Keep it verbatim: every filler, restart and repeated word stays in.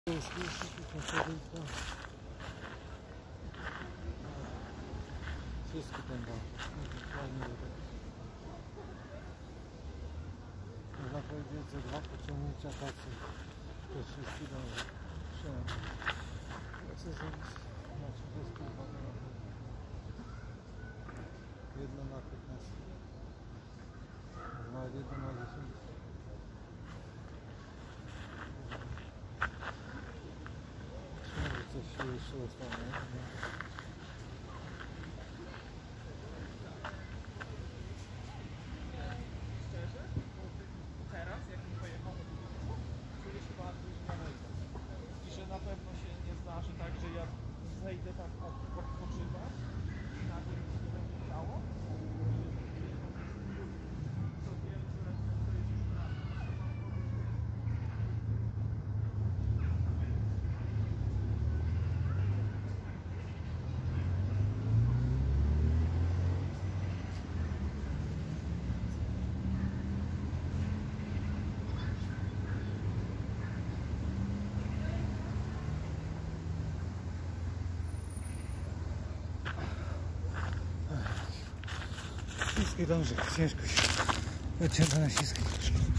Wszystko ten dał. Można powiedzieć, że dwa pociągnięcia tacy to wszystkie dąży. Ja chcę zrobić na trzydzieści jedno na piętnaście. Nawet jedno na dziesięć. Może coś się jeszcze ustanie. Teraz, jak mi pojechał do budynku, czuję się bardzo zmęczony. I że na pewno się nie zdarzy tak, że ja zejdę tak odpoczywać i nagle mi się nie będzie chciało. To wiem, że to jest już Śliski dąży, ciężko się zaciąga na śliskim troszkę.